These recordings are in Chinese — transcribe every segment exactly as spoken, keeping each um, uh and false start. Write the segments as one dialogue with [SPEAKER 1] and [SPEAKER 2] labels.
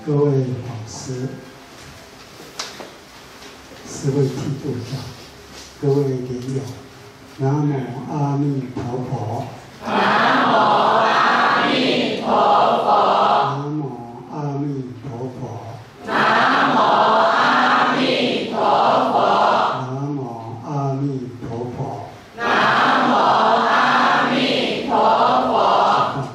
[SPEAKER 1] 各位法师、四位剃度长、各位莲友，南无阿弥陀佛。
[SPEAKER 2] 南无阿弥陀佛。
[SPEAKER 1] 南无阿弥陀佛。
[SPEAKER 2] 南无阿弥陀佛。
[SPEAKER 1] 南无阿弥陀佛。
[SPEAKER 2] 南无阿弥陀佛。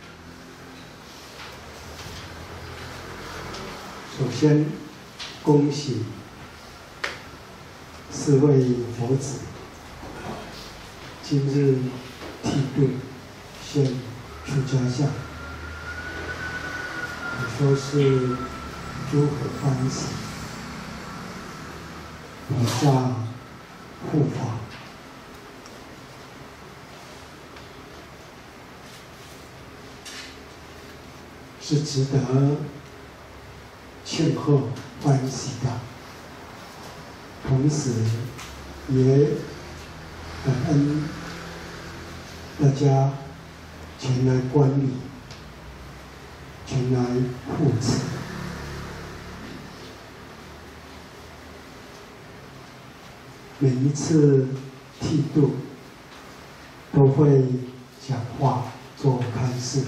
[SPEAKER 1] 首先，恭喜四位佛子今日剃度现出家相，可说是诸佛欢喜，菩萨护法。是值得庆贺欢喜的，同时也感恩大家前来观礼，前来护持。每一次剃度都会讲话做开示。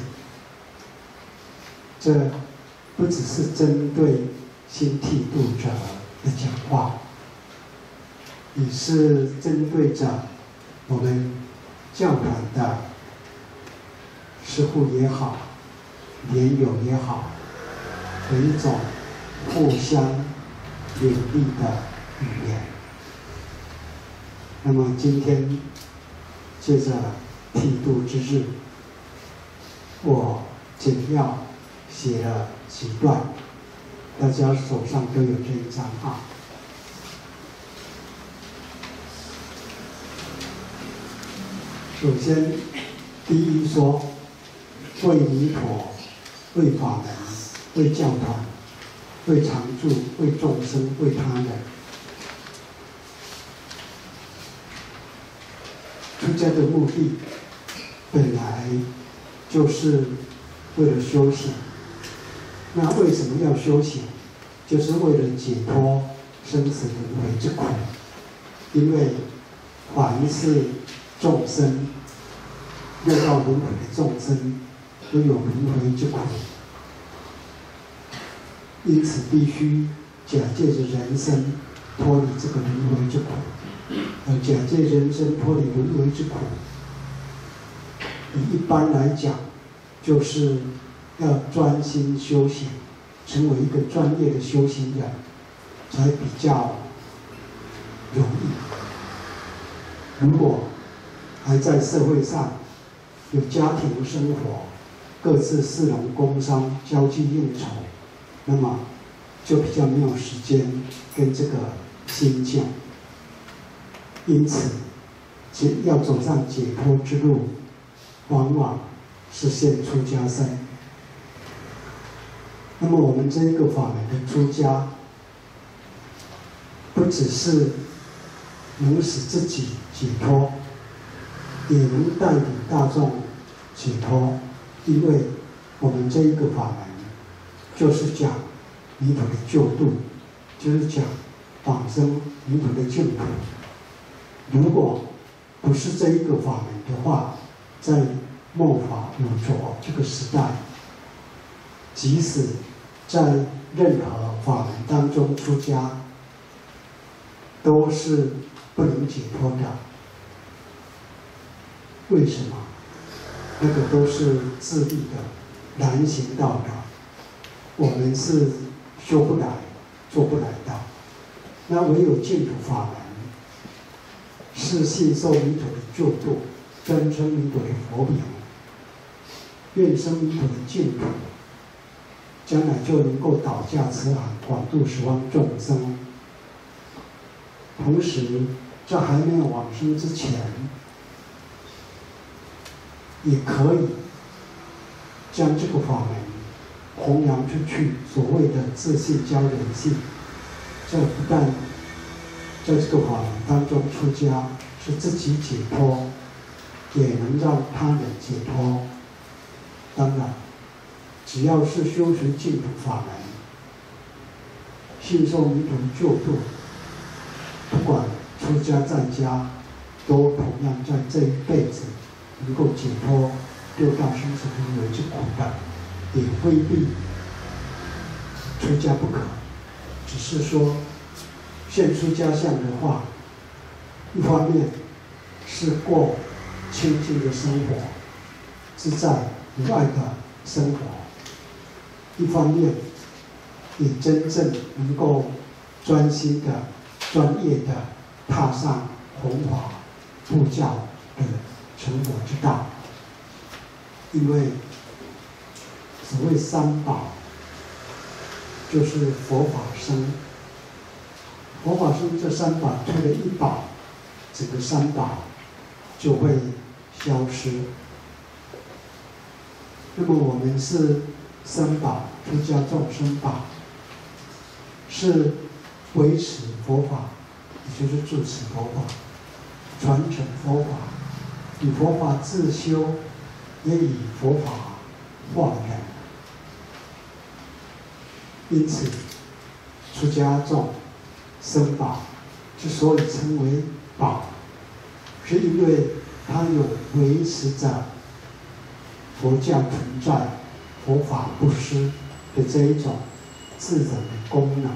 [SPEAKER 1] 这不只是针对新剃度者的讲话，也是针对着我们教团的师父也好、莲友也好的一种互相勉励的语言。那么今天借着剃度之日，我简要写了几段，大家手上都有这一张啊。首先，第一说，为弥陀、为法门、为教团、为常住、为众生、为他人。出家的目的本来就是为了修行。那为什么要修行？就是为了解脱生死轮回之苦。因为凡是众生，六道轮回的众生都有轮回之苦，因此必须假借着人生脱离这个轮回之苦，而假借人生脱离轮回之苦，以一般来讲，就是要专心修行，成为一个专业的修行人，才比较容易。如果还在社会上有家庭生活，各自事农工商交际应酬，那么就比较没有时间跟这个心境。因此，解要走上解脱之路，往往是先出家身。那么我们这一个法门的出家，不只是能使自己解脱，也能带领大众解脱，因为我们这一个法门就是讲弥陀的救度，就是讲往生弥陀的净土。如果不是这一个法门的话，在末法五浊这个时代，即使在任何法门当中出家，都是不能解脱的。为什么？那个都是自利的、难行道的，我们是修不来、做不来的。那唯有净土法门，是信受弥陀的救度，专称弥陀的佛名，愿生弥陀的净土，将来就能够导驾慈航，广度十方众生。同时，在还没有往生之前，也可以将这个法门弘扬出去，所谓的自信教人信。这不但在这个法门当中出家，是自己解脱，也能让他人解脱。当然，只要是修学净土法门， 信受弥陀救度，不管出家在家，都同样在这一辈子能够解脱六道生死轮回之苦的，也未必出家不可。只是说，现出家相的话，一方面是过清净的生活，自在无碍的生活；一方面也真正能够专心的、专业的踏上弘法布教的成佛之道。因为所谓三宝，就是佛法僧。佛法僧这三宝推了一宝，整个三宝就会消失。那么我们是三宝，出家众生宝，是维持佛法，也就是住持佛法，传承佛法，以佛法自修，也以佛法化人。因此，出家众僧宝之所以称为宝，是因为它有维持着佛教存在、佛法不失的这一种自然的功能。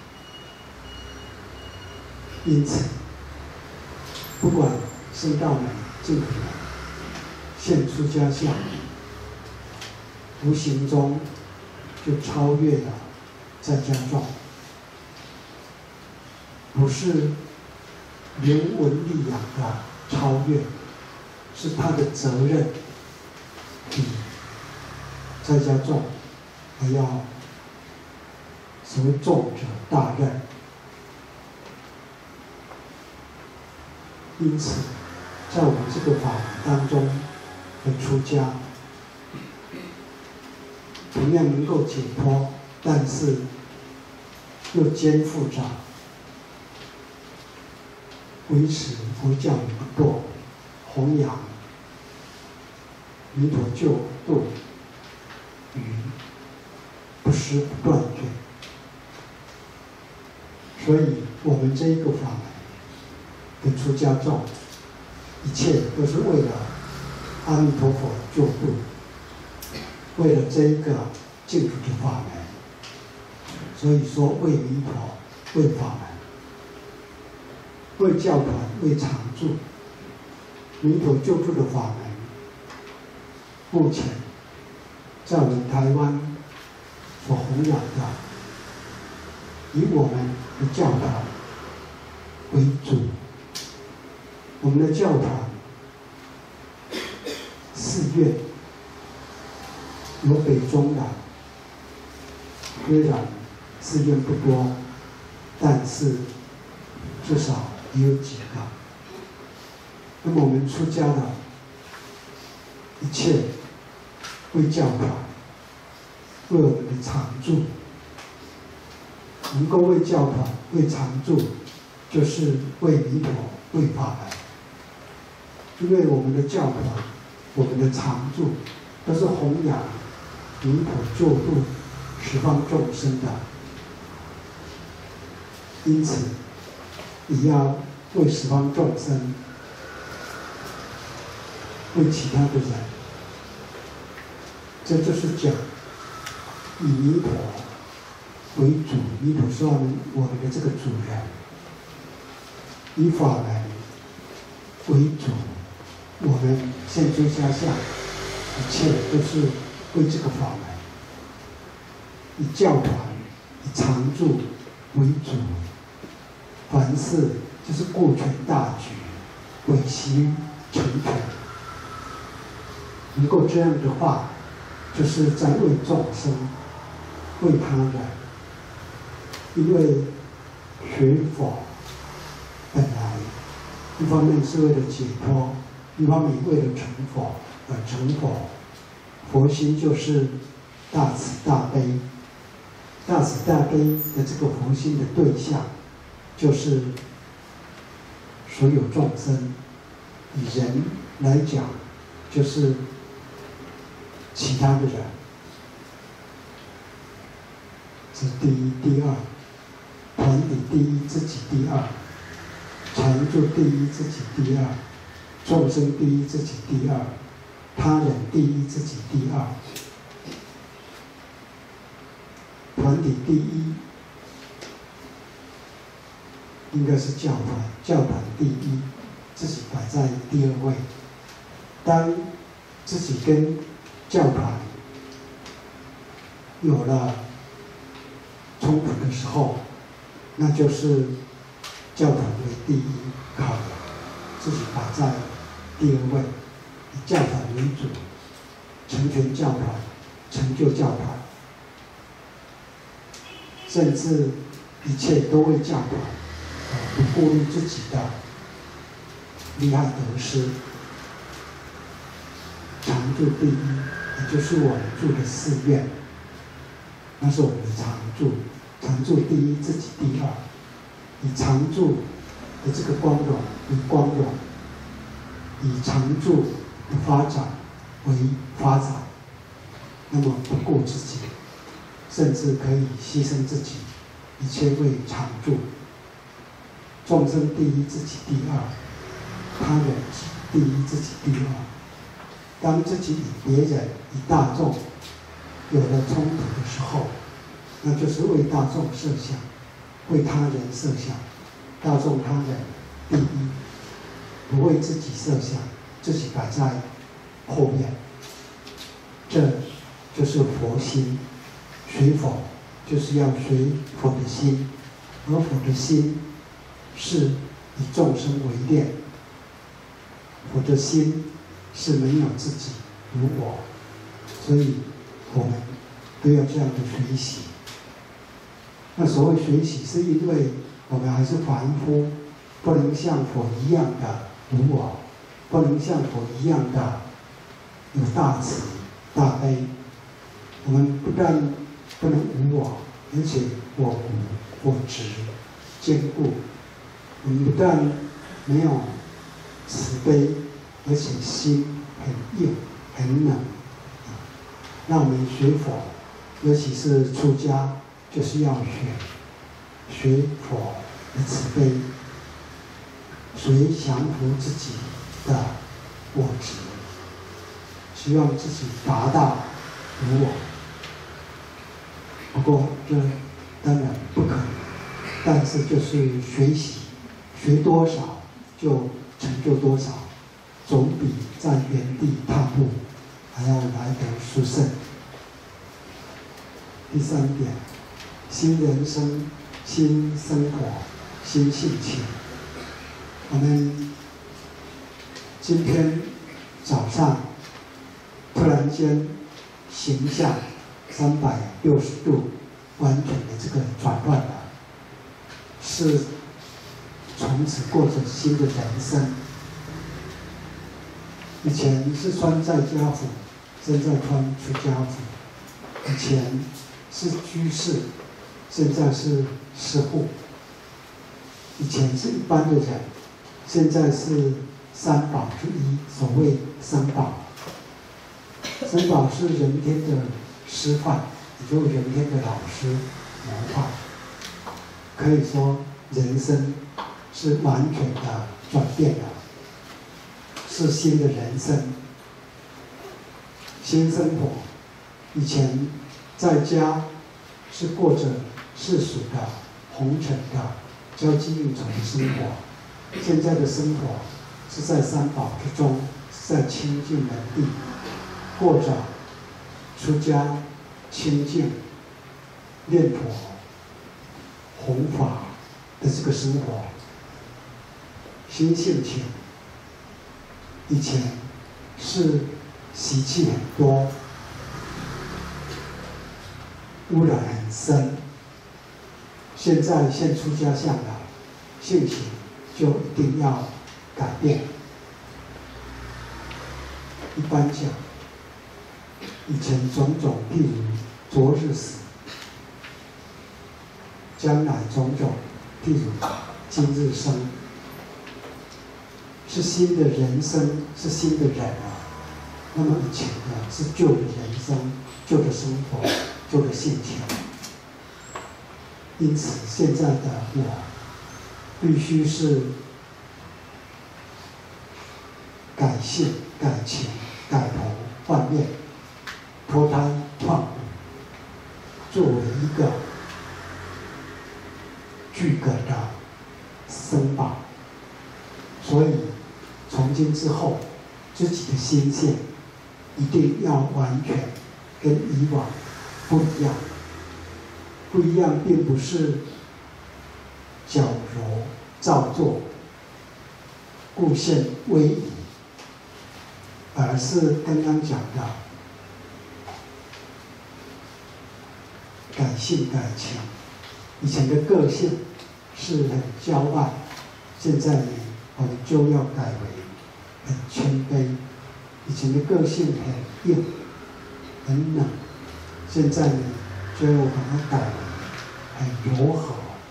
[SPEAKER 1] 因此，不管僧道们、净土们现出家相，无形中就超越了在家众，不是人文力量的超越，是他的责任比在家众还要所谓重者大任。因此，在我们这个法门当中的出家，同样能够解脱，但是又肩负着维持佛教的不堕，弘扬弥陀救度与不失不断绝。所以，我们这一个法门的出家众，一切都是为了阿弥陀佛救度，为了这一个净土的法门。所以说，为弥陀，为法门，为教团，为常住。弥陀救助的法门，目前在我们台湾所弘扬的，以我们的教团为主。我们的教团寺院有北中南，虽然寺院不多，但是至少也有几个。那么我们出家的一切为教团，为我们的常住，能够为教团、为常住，就是为弥陀、为法门。因为我们的教团、我们的常住都是弘扬弥陀救度十方众生的，因此也要为十方众生，为其他的人。这就是讲以弥陀为主，弥陀是我们我们的这个主人，以法门为主。我们现出家相，一切都是为这个法门，以教团、以常住为主。凡事就是顾全大局，为其成全。能够这样的话，就是在为众生、为他人。因为学佛本来一方面是为了解脱，一方面为了成佛而成佛。佛心就是大慈大悲，大慈大悲的这个佛心的对象，就是所有众生。以人来讲，就是其他的人。这是第一。第二， 团体第一，自己第二；常住第一，自己第二；众生第一，自己第二；他人第一，自己第二。团体第一应该是教团，教团第一，自己摆在第二位。当自己跟教团有了冲突的时候，那就是教团为第一考量，自己摆在第二位，以教团为主，成全教团，成就教团，甚至一切都为教团，不顾虑自己的利害得失。常住第一，也就是我们住的寺院，那是我们的常住。常住第一，自己第二，以常住的这个光荣为光荣，以常住的发展为发展。那么不顾自己，甚至可以牺牲自己，一切为常住。众生第一，自己第二；他人第一，自己第二。当自己与别人、与大众有了冲突的时候，那就是为大众设想，为他人设想，大众他人第一，不为自己设想，自己摆在后面。这就是佛心，学佛就是要学佛的心，而佛的心是以众生为念，佛的心是没有自己无我，所以我们都要这样的学习。那所谓学习，是因为我们还是凡夫，不能像佛一样的无我，不能像佛一样的有大慈大悲。我们不但不能无我，而且我无我执坚固。我们不但没有慈悲，而且心很硬很冷。那我们学佛，尤其是出家，就是要学学佛的慈悲，学降服自己的我执，希望自己达到无我。不过这当然不可能，但是就是学习，学多少就成就多少，总比在原地踏步还要来得殊胜。第三点，新人生、新生活、新性情。我们今天早上突然间形象三百六十度完全的这个转换了，是从此过着新的人生。以前是穿在家服，现在穿出家服；以前是居士，现在是师父；以前是一般的人，现在是三宝之一，所谓三宝。三宝是人天的师范，也就是人天的老师模范。可以说，人生是完全的转变了，是新的人生，新生活。以前在家是过着世俗的、红尘的、交际应酬的生活，现在的生活是在三宝之中，是在清净门第，过着出家、清净、念佛、弘法的这个生活。新性情，以前是习气很多，污染很深，现在现出家相了，性情就一定要改变。一般讲，以前种种，譬如昨日死，将来种种，譬如今日生，是新的人生，是新的人啊。那么以前呢，是旧的人生、旧的生活、旧的性情。 因此现在的我必须是改性、改情、改头换面、脱胎换骨，作为一个具格的僧宝。所以从今之后，自己的心性一定要完全跟以往不一样。不一样，并不是矫揉造作、故现威仪，而是刚刚讲的改性改情。以前的个性是很骄傲，现在呢，我们就要改为很谦卑。以前的个性很硬、很冷，现在呢，就要把它改为很柔和。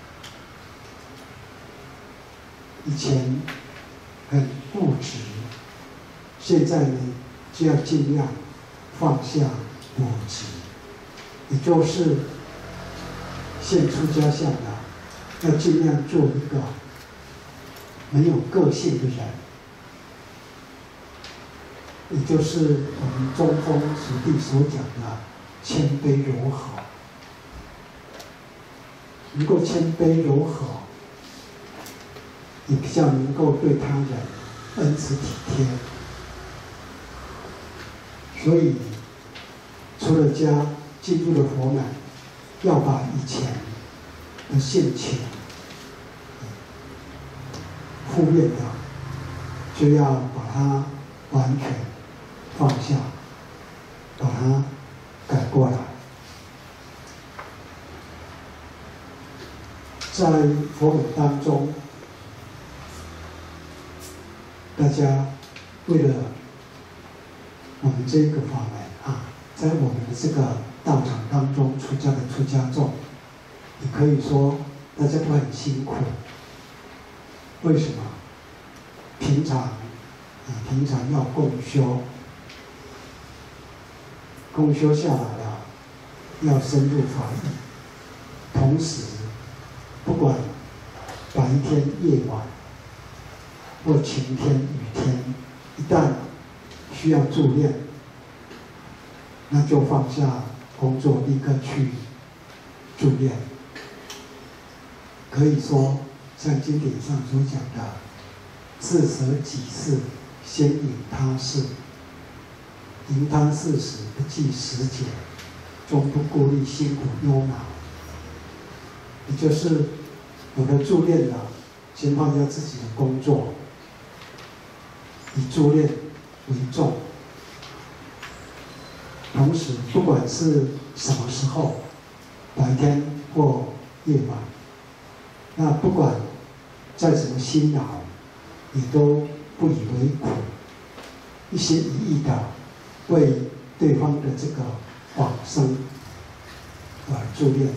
[SPEAKER 1] 以前很固执，现在呢，就要尽量放下我执，也就是现出家相的，要尽量做一个没有个性的人，也就是我们中峰实地所讲的谦卑柔和。能够谦卑柔和，也比较能够对他人恩慈体贴。所以出了家进入了佛门，要把以前的性情负面的，就要把它完全放下，把它改过来。在佛门当中，大家为了我们这个法门啊，在我们的这个道场当中出家的出家众，也可以说大家都很辛苦。为什么？平常啊，平常要共修，共修下来了，要深入法义，同时不管白天夜晚或晴天雨天，一旦需要助念，那就放下工作，立刻去助念。可以说像经典上所讲的，自舍己事，先引他事，迎他事时不计时节，终不顾虑辛苦忧恼。也就是有了助念了，先放下自己的工作，以助念为重。同时，不管是什么时候，白天或夜晚，那不管再怎么辛劳，也都不以为苦，一心一意的为对方的这个往生而助念。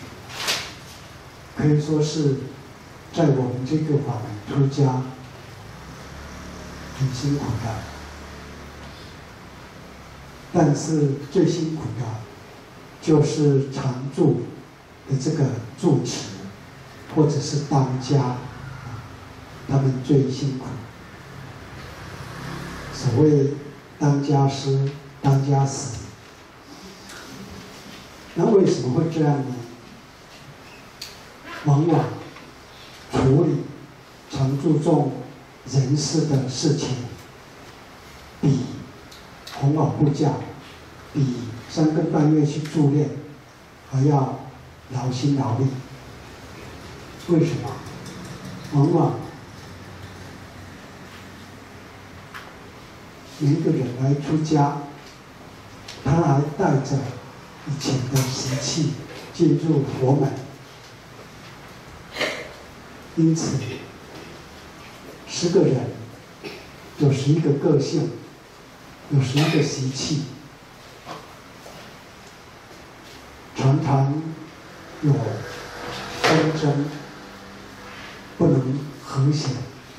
[SPEAKER 1] 可以说是在我们这个法门出家很辛苦的，但是最辛苦的就是常住的这个住持或者是当家，他们最辛苦。所谓当家师、当家死，那为什么会这样呢？往往处理常注重人事的事情，比弘法护教，比三更半夜去助念还要劳心劳力。为什么？往往有一个人来出家，他还带着以前的习气进入佛门。因此，十个人有十一个个性，有十一个习气，常常有纷争，不能和谐。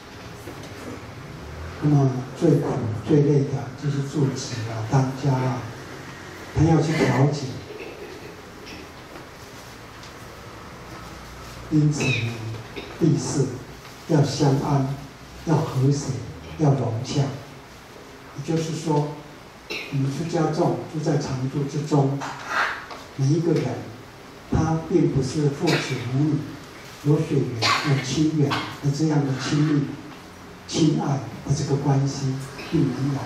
[SPEAKER 1] 那么最苦最累的就是住持啊、当家啊，他要去调解。 因此呢，第四要相安，要和谐，要融洽。也就是说，我们出家众住在常住之中，每一个人他并不是父子母女，有血缘、有亲缘的这样的亲密、亲爱的这个关系，并没有。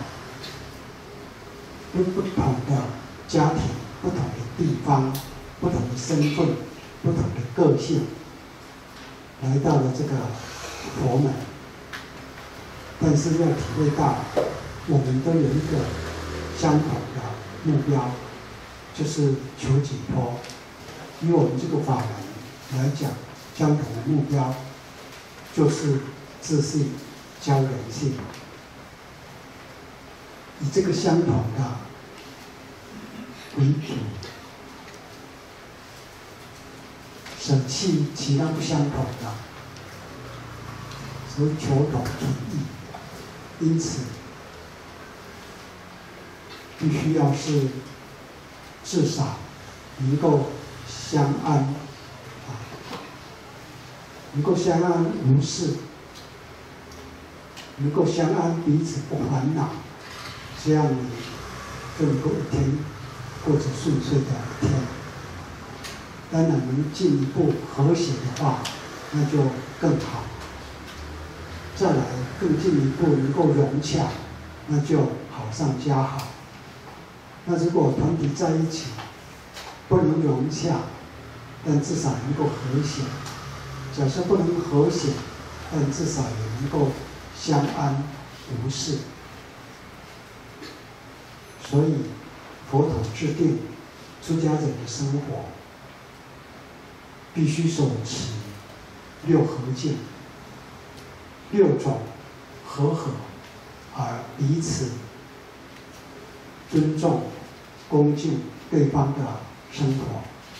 [SPEAKER 1] 跟不同的家庭、不同的地方、不同的身份、不同的个性，来到了这个佛门，但是要体会到，我们都有一个相同的目标，就是求解脱。以我们这个法门来讲，相同的目标就是自信、教人性。以这个相同的为主，舍弃其他不相同的，所以求同存异。因此，必须要是至少能够相安，啊，能够相安无事，能够相安彼此不烦恼。这样你就能够一天过着顺遂的一天。当然，能进一步和谐的话，那就更好。再来更进一步能够融洽，那就好上加好。那如果团体在一起不能融洽，但至少能够和谐；假设不能和谐，但至少也能够相安无事。所以，佛陀制定出家人的生活，必须手持六和敬，六种和合而彼此尊重、恭敬对方的生活。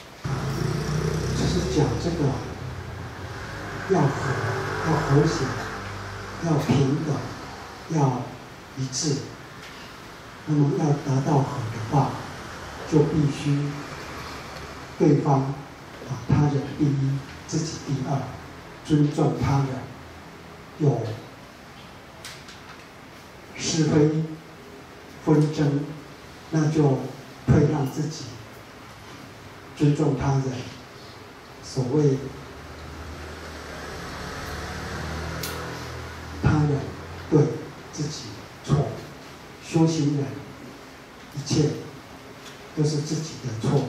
[SPEAKER 1] 就是讲这个要和、要和谐、要平等、要一致。那么要达到和的话，就必须对方啊，他人第一，自己第二，尊重他人。有是非纷争，那就退让自己，尊重他人。所谓他人对，自己错。修行人一切都是自己的错，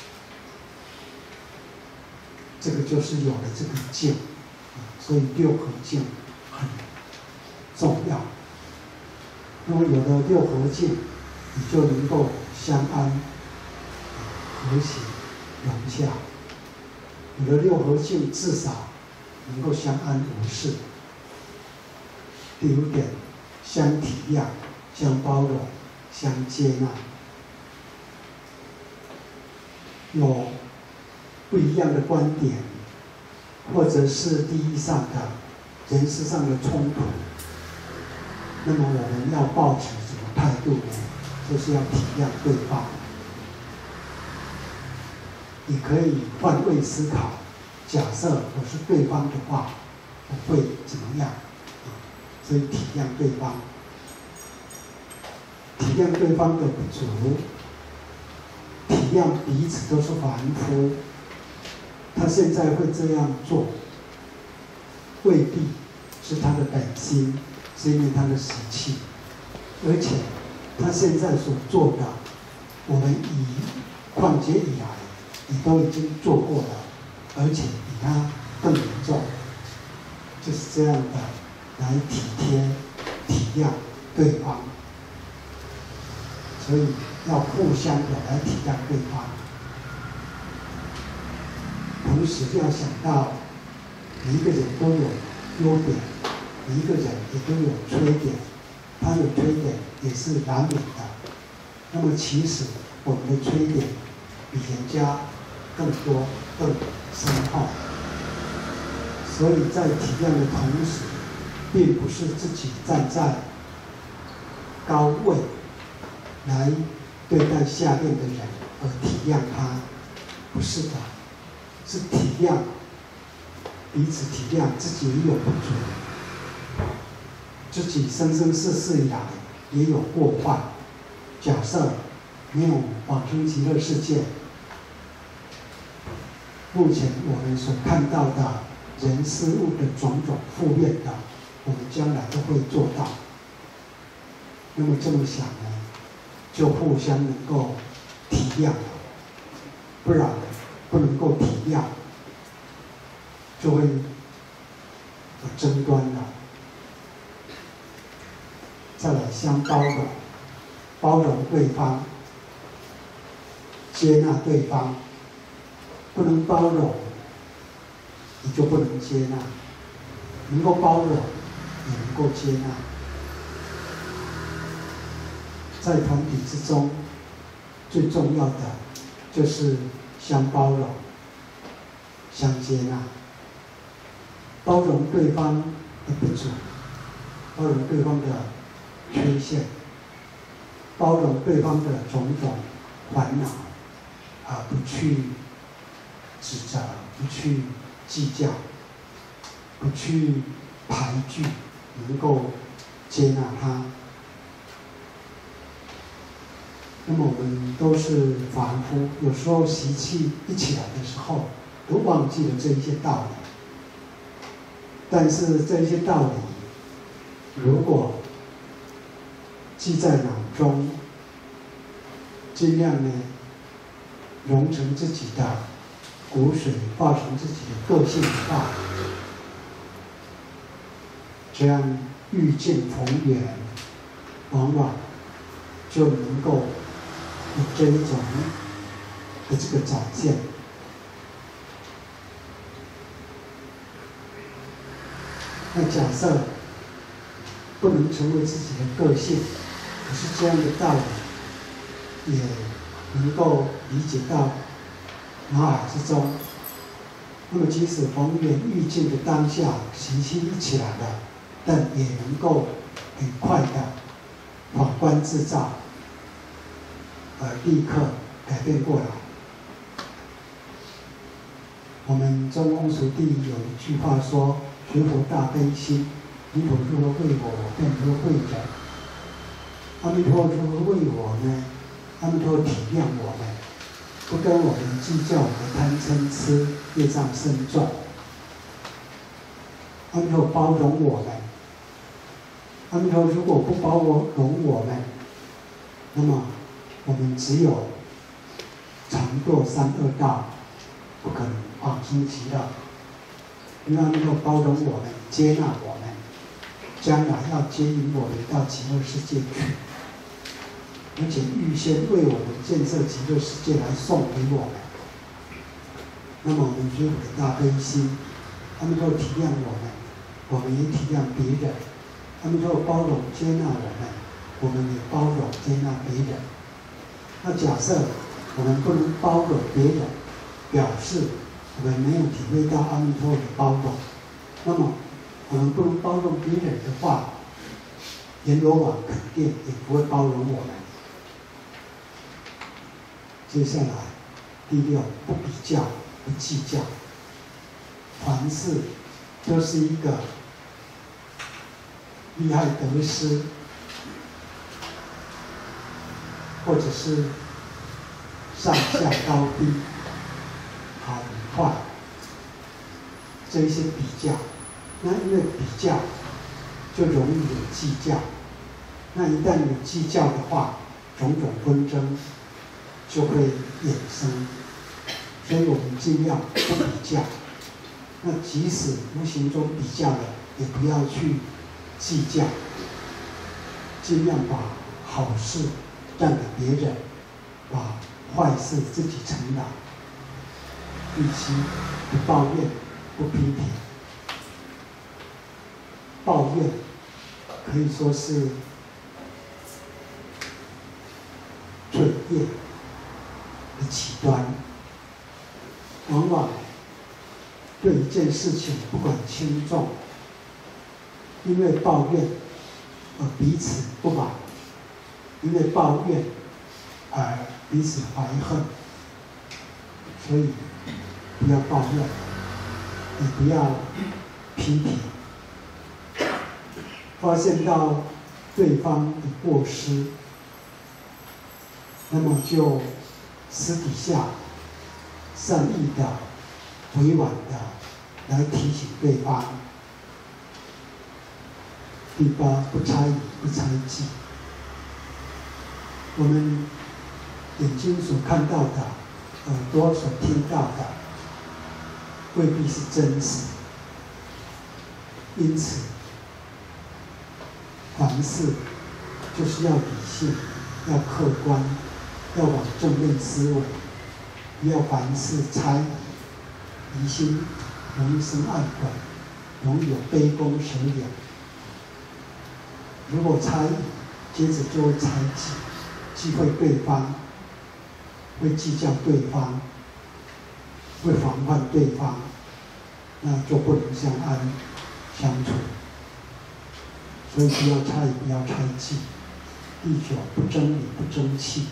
[SPEAKER 1] 这个就是有了这个敬，所以六和敬很重要。那么有了六和敬，你就能够相安、和谐、融洽。有了六和敬，至少能够相安无事。第五点，相体谅。相包容，相接纳，有不一样的观点，或者是利益上的、人事上的冲突，那么我们要抱持什么态度呢？就是要体谅对方，你可以换位思考。假设我是对方的话，我会怎么样？所以体谅对方。体谅对方的不足，体谅彼此都是凡夫。他现在会这样做，未必是他的本心，是因为他的习气。而且他现在所做的，我们以旷劫以来，你都已经做过了，而且比他更严重。就是这样的来体贴、体谅对方。所以要互相的来体谅对方，同时要想到每一个人都有优点，每一个人也都有缺点，他有缺点也是难免的。那么其实我们的缺点比人家更多、更深厚，所以在体谅的同时，并不是自己站在高位来对待下面的人而体谅他，不是的，是体谅彼此体谅，自己也有不足，自己生生世世以来也有过患。假设没有往生极乐世界，目前我们所看到的人事物的种种负面的，我们将来都会做到。那么这么想呢，就互相能够体谅了，不然不能够体谅，就会有争端了。再来相包容，包容对方，接纳对方。不能包容，你就不能接纳；能够包容，也能够接纳。在团体之中，最重要的就是相包容、相接纳，包容对方的不足，包容对方的缺陷，包容对方的种种烦恼，而不去指责，不去计较，不去排拒，能够接纳他。那么我们都是凡夫，有时候习气一起来的时候，都忘记了这一些道理。但是这一些道理，如果记在脑中，尽量呢融成自己的骨髓，化成自己的个性的话，这样遇见逢缘，往往就能够有这一种的这个展现。那假设不能成为自己的个性，可是这样的道理也能够理解到脑海之中，那么即使逢缘遇境的当下，习气一起来了，但也能够很快的反观自照，而立刻改变过来。我们中翁熟地有一句话说：“学佛大悲心，弥陀如何为我，我便如何为人。”阿弥陀如何为我呢？阿弥陀体谅我们，不跟我们计较我们的贪嗔痴业障深重。阿弥陀包容我们，阿弥陀如果不包容我们，那么我们只有常堕三恶道，不可能往生极乐。因为阿弥陀包容我们，接纳我们，将来要接引我们到极乐世界去。而且预先为我们建设极乐世界来送给我们，那么我们学佛的大悲心，阿弥陀体谅我们，我们也体谅别人。阿弥陀包容接纳我们，我们也包容接纳别人。那假设我们不能包容别人，表示我们没有体会到阿弥陀的包容。那么我们不能包容别人的话，阎罗王肯定也不会包容我们。接下来，第六，不比较，不计较，凡事都是一个利害得失，或者是上下高低、好与坏，这一些比较。那因为比较，就容易有计较。那一旦有计较的话，种种纷争就会衍生，所以我们尽量不比较。那即使无形中比较了，也不要去计较，尽量把好事让给别人，把坏事自己承担。预期不抱怨，不批评。抱怨可以说是罪业的起端，往往对一件事情不管轻重，因为抱怨而彼此不满，因为抱怨而彼此怀恨，所以不要抱怨。 也不要批评。发现到对方的过失，那么就私底下善意的、委婉的来提醒对方。第八，不猜疑，不猜忌。我们眼睛所看到的，耳朵所听到的，未必是真实。因此，凡事就是要理性，要客观，要往正面思维，不要凡事猜疑，疑心容易生暗鬼，容易有杯弓蛇影。如果猜疑，接着就会猜忌，忌讳对方，会计较对方，会防范对方，那就不能相安相处。所以不要猜疑，不要猜忌。第九，不争理，不争气。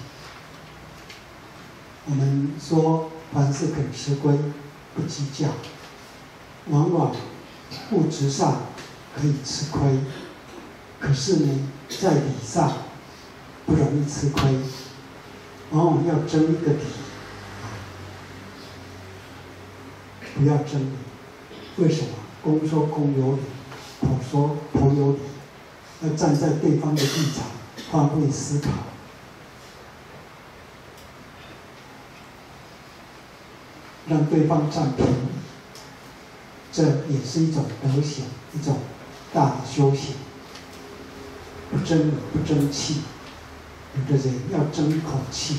[SPEAKER 1] 我们说凡事肯吃亏，不计较，往往物质上可以吃亏，可是呢，在理上不容易吃亏，往往要争一个理，不要争理。为什么？公说公有理，婆说婆有理。要站在对方的立场，换位思考。让对方占便宜，这也是一种德行，一种大的修行。不争理，不争气，有的人要争一口气，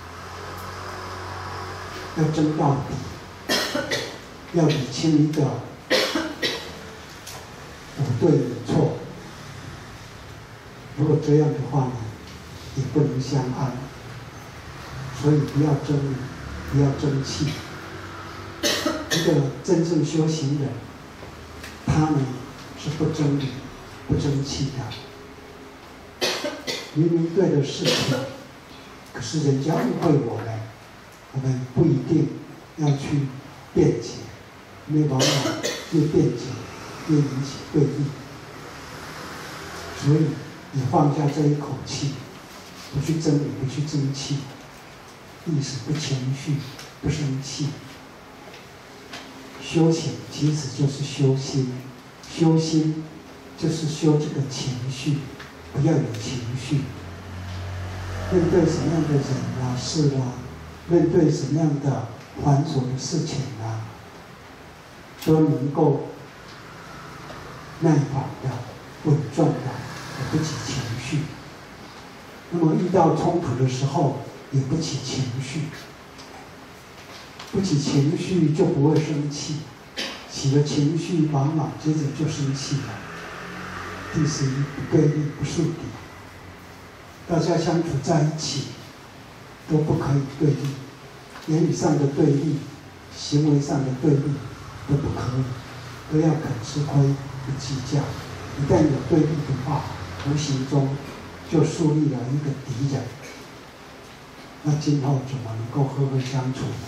[SPEAKER 1] 要争到底，要理清一个我对你错。如果这样的话呢，也不能相安。所以不要争理，不要争气。一个真正修行人，他呢是不争理、不争气的。明明对的事情，可是人家误会我们，我们不一定要去辩解，因为往往越辩解越引起对立。所以也放下这一口气，不去争理，不去争气，意识不情绪，不生气。修行其实就是修心，修心就是修这个情绪，不要有情绪。面对什么样的人啊、事啊，面对什么样的繁琐的事情啊，都能够耐烦的、稳重的，也不起情绪。那么遇到冲突的时候，也不起情绪。不起情绪就不会生气，起了情绪往往接着就生气了。第十一，不对立，不树敌。大家相处在一起，都不可以对立，言语上的对立，行为上的对立都不可以，都要肯吃亏，不计较。一旦有对立的话，无形中就树立了一个敌人。那今后怎么能够和和相处呢？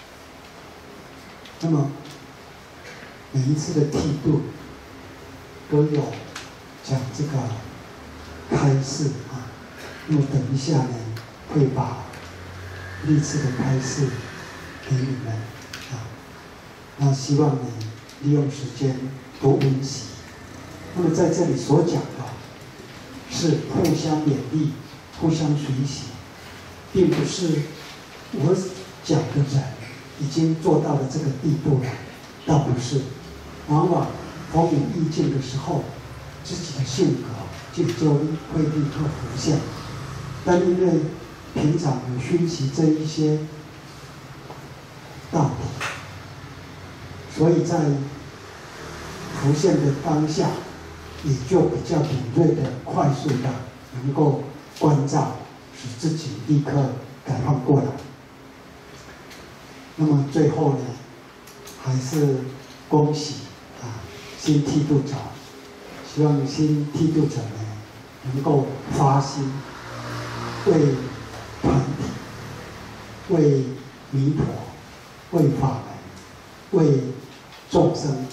[SPEAKER 1] 那么每一次的剃度都有讲这个开示啊，那么等一下呢会把历次的开示给你们啊，那希望你利用时间多温习。那么在这里所讲的是互相勉励、互相学习，并不是我讲的人已经做到了这个地步了，倒不是。往往风云意境的时候，自己的性格就就会立刻浮现。但因为平常有熏习这一些道理，所以在浮现的当下，也就比较敏锐的、快速的能够关照，使自己立刻改换过来。那么最后呢，还是恭喜啊新剃度者，希望新剃度者呢能够发心为团体、为弥陀、为法门、为众生